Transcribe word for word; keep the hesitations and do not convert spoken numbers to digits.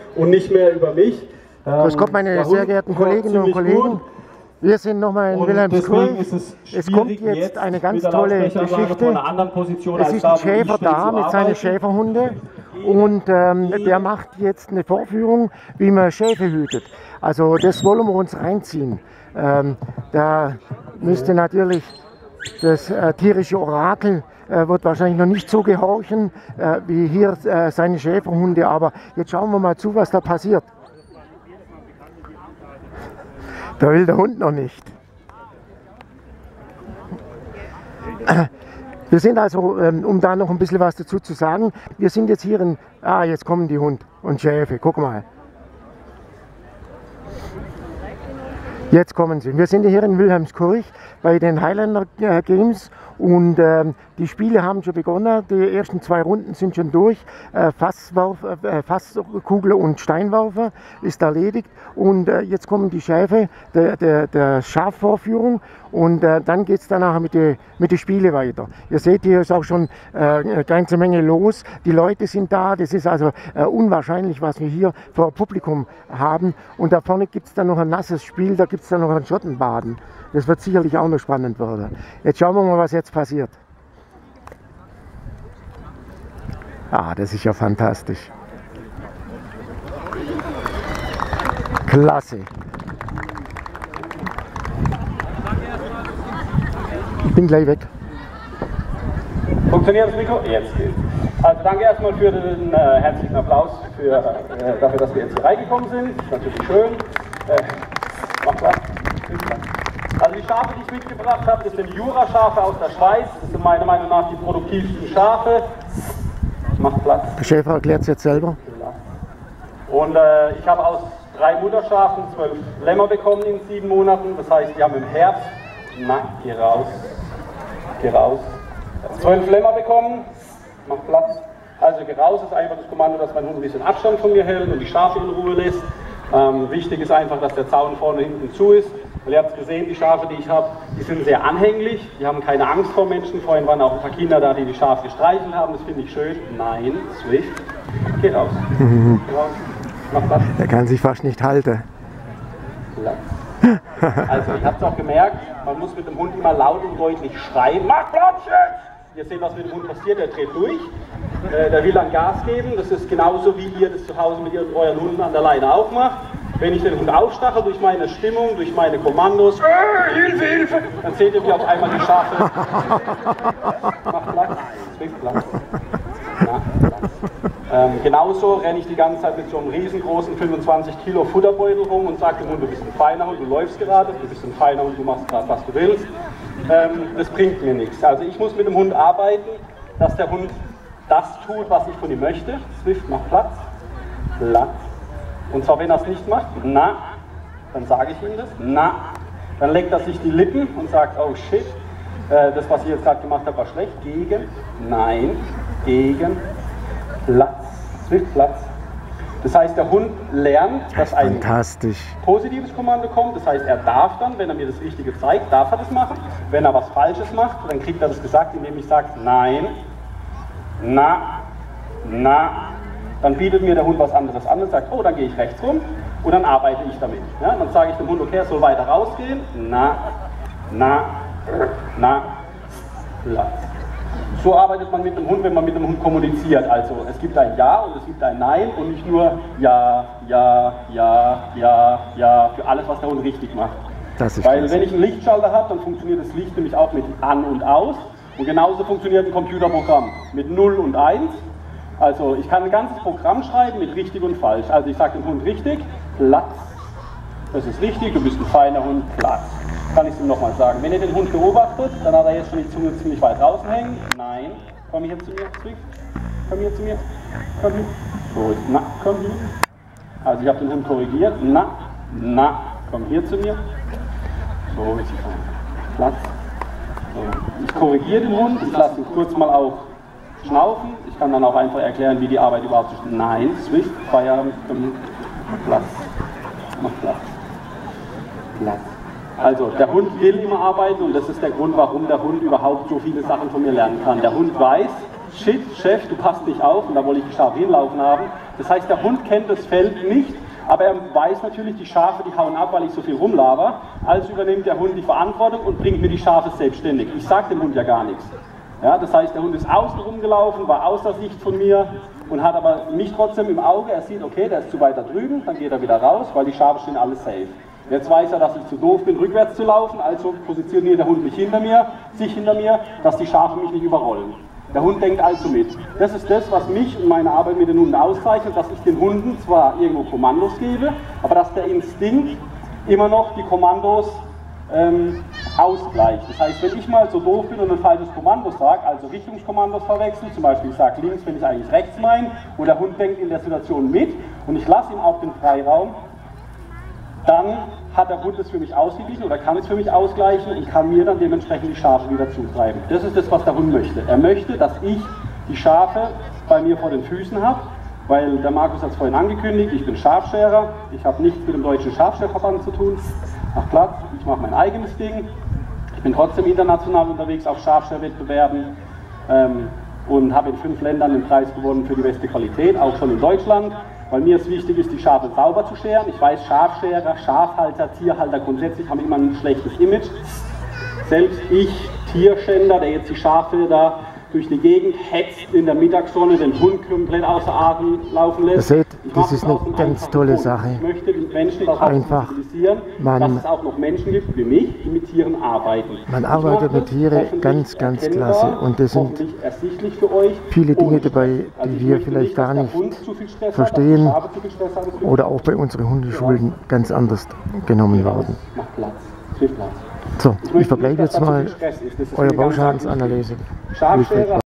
und nicht mehr über mich. Grüß Gott, meine sehr geehrten Kolleginnen und Kollegen. Wir sind nochmal in Wilhelmskirch. Es, es kommt jetzt, jetzt eine ganz tolle Geschichte. Es ist ein Schäfer da mit seinen Schäferhunden und ähm, der macht jetzt eine Vorführung, wie man Schäfe hütet. Also das wollen wir uns reinziehen. Ähm, da müsste natürlich das äh, tierische Orakel äh, wird wahrscheinlich noch nicht so gehorchen äh, wie hier äh, seine Schäferhunde, aber jetzt schauen wir mal zu, was da passiert. Da will der Hund noch nicht. Wir sind also, um da noch ein bisschen was dazu zu sagen, wir sind jetzt hier in, ah, jetzt kommen die Hund und Schäfe, guck mal. Jetzt kommen sie. Wir sind hier in Wilhelmskirch bei den Highlander Games und äh, die Spiele haben schon begonnen. Die ersten zwei Runden sind schon durch. Äh, Fasswurf, äh, Fasskugel und Steinwerfer ist erledigt und äh, jetzt kommen die Schäfe der, der, der Schafvorführung und äh, dann geht es danach mit den mit die Spiele weiter. Ihr seht, hier ist auch schon äh, eine ganze Menge los. Die Leute sind da. Das ist also äh, unwahrscheinlich, was wir hier vor Publikum haben. Und da vorne gibt es dann noch ein nasses Spiel, da gibt es dann noch ein Schottenbaden. Das wird sicherlich auch noch spannend werden. Jetzt schauen wir mal, was jetzt passiert. Ah, das ist ja fantastisch. Klasse. Ich bin gleich weg. Funktioniert das Mikro? Jetzt geht. Also danke erstmal für den äh, herzlichen Applaus für, äh, dafür, dass wir jetzt hier reingekommen sind. Das ist natürlich schön. Äh, macht was. Also die Schafe, die ich mitgebracht habe, das sind Jura-Schafe aus der Schweiz. Das sind meiner Meinung nach die produktivsten Schafe. Macht Platz. Der Schäfer erklärt es jetzt selber. Und äh, ich habe aus drei Mutterschafen zwölf Lämmer bekommen in sieben Monaten. Das heißt, die haben im Herbst, na, geh raus, geh raus, zwölf Lämmer bekommen. Macht Platz. Also geh raus ist einfach das Kommando, dass mein Hund ein bisschen Abstand von mir hält und die Schafe in Ruhe lässt. Ähm, wichtig ist einfach, dass der Zaun vorne hinten zu ist. Weil ihr habt es gesehen, die Schafe, die ich habe, die sind sehr anhänglich, die haben keine Angst vor Menschen. Vorhin waren auch ein paar Kinder da, die die Schafe gestreichelt haben, das finde ich schön. Nein, Swift, geh raus. Mhm. Geh raus. Mach Platz. Der kann sich fast nicht halten. Platz. Also, ich habe es auch gemerkt, man muss mit dem Hund immer laut und deutlich schreien. Mach Platz jetzt! Ihr seht, was mit dem Hund passiert, der dreht durch. Äh, der will dann Gas geben, das ist genauso wie ihr das zu Hause mit ihren, euren Hunden an der Leine auch macht. Wenn ich den Hund aufstache durch meine Stimmung, durch meine Kommandos, äh, Hilfe, Hilfe, dann seht ihr, wie auf einmal die Schafe. Mach Platz, Swift Platz. Ja, Platz. Ähm, genauso renne ich die ganze Zeit mit so einem riesengroßen fünfundzwanzig Kilo Futterbeutel rum und sage dem Hund, du bist ein feiner Hund, du läufst gerade, du bist ein feiner Hund, du machst gerade, was du willst. Ähm, das bringt mir nichts. Also ich muss mit dem Hund arbeiten, dass der Hund das tut, was ich von ihm möchte. Swift macht Platz. Platz. Und zwar, wenn er es nicht macht, na, dann sage ich ihm das, na, dann leckt er sich die Lippen und sagt, oh shit, äh, das, was ich jetzt gerade gemacht habe, war schlecht. Gegen, nein, gegen, Platz, Swift Platz. Das heißt, der Hund lernt, dass ein positives Kommando kommt. Das heißt, er darf dann, wenn er mir das Richtige zeigt, darf er das machen. Wenn er was Falsches macht, dann kriegt er das gesagt, indem ich sage, nein, na, na. Dann bietet mir der Hund was anderes an und sagt, oh, dann gehe ich rechts rum und dann arbeite ich damit. Ja, dann sage ich dem Hund, okay, er soll weiter rausgehen. Na, na, na, Platz. So arbeitet man mit dem Hund, wenn man mit dem Hund kommuniziert. Also es gibt ein Ja und es gibt ein Nein und nicht nur Ja, Ja, Ja, Ja, Ja für alles, was der Hund richtig macht. Das ist Weil das. wenn ich einen Lichtschalter habe, dann funktioniert das Licht nämlich auch mit An und Aus. Und genauso funktioniert ein Computerprogramm mit null und eins. Also ich kann ein ganzes Programm schreiben mit richtig und falsch. Also ich sage dem Hund richtig, Platz, das ist richtig, du bist ein feiner Hund, Platz. Kann ich es ihm nochmal sagen. Wenn ihr den Hund beobachtet, dann hat er jetzt schon die Zunge ziemlich weit draußen hängen. Nein, komm hier zu mir, Zwick. Komm hier zu mir, komm hier. Gut, na, komm hier. Also ich habe den Hund korrigiert, na, na, komm hier zu mir. So, jetzt Platz. So. Ich korrigiere den Hund, ich lasse ihn kurz mal auch schnaufen. Ich kann dann auch einfach erklären, wie die Arbeit überhaupt ist. Nein, Swift, Feierabend, Platz. Mach Platz. Platz. Also, der Hund will immer arbeiten und das ist der Grund, warum der Hund überhaupt so viele Sachen von mir lernen kann. Der Hund weiß, shit, Chef, du passt nicht auf, und da wollte ich die Schafe hinlaufen haben. Das heißt, der Hund kennt das Feld nicht, aber er weiß natürlich, die Schafe, die hauen ab, weil ich so viel rumlaber. Also übernimmt der Hund die Verantwortung und bringt mir die Schafe selbstständig. Ich sage dem Hund ja gar nichts. Ja, das heißt, der Hund ist außen rumgelaufen, war außer Sicht von mir und hat aber mich trotzdem im Auge. Er sieht, okay, der ist zu weit da drüben, dann geht er wieder raus, weil die Schafe stehen alle safe. Jetzt weiß er, dass ich zu doof bin, rückwärts zu laufen, also positioniert der Hund mich hinter mir, sich hinter mir, dass die Schafe mich nicht überrollen. Der Hund denkt also mit. Das ist das, was mich und meine Arbeit mit den Hunden auszeichnet, dass ich den Hunden zwar irgendwo Kommandos gebe, aber dass der Instinkt immer noch die Kommandos ähm, ausgleicht. Das heißt, wenn ich mal so doof bin und ein falsches Kommando sage, also Richtungskommandos verwechseln, zum Beispiel ich sage links, wenn ich eigentlich rechts meine, und der Hund denkt in der Situation mit und ich lasse ihm auch den Freiraum, dann hat der Hund es für mich ausgeglichen oder kann es für mich ausgleichen und kann mir dann dementsprechend die Schafe wieder zutreiben. Das ist das, was der Hund möchte. Er möchte, dass ich die Schafe bei mir vor den Füßen habe, weil der Markus hat es vorhin angekündigt, ich bin Schafscherer, ich habe nichts mit dem Deutschen Schafscherverband zu tun, mach Platz, ich mache mein eigenes Ding. Ich bin trotzdem international unterwegs auf Schafscherwettbewerben ähm, und habe in fünf Ländern den Preis gewonnen für die beste Qualität, auch schon in Deutschland. Weil mir es wichtig ist, die Schafe sauber zu scheren. Ich weiß, Schafscherer, Schafhalter, Tierhalter grundsätzlich haben immer ein schlechtes Image. Selbst ich, Tierschänder, der jetzt die Schafe da durch die Gegend hetzt, in der Mittagssonne den Hund komplett außer Atem laufen lässt. Ihr seht, das ist eine ganz tolle Sache. Ich möchte die Menschen darauf sensibilisieren, dass es auch noch Menschen gibt wie mich, die mit Tieren arbeiten. Man arbeitet mit Tieren ganz, ganz klasse und es sind viele Dinge dabei, die wir vielleicht gar nicht verstehen oder auch bei unseren Hundeschulen ganz anders genommen werden. So, ich verbleibe jetzt mal. Euer Bauschadensanalyse.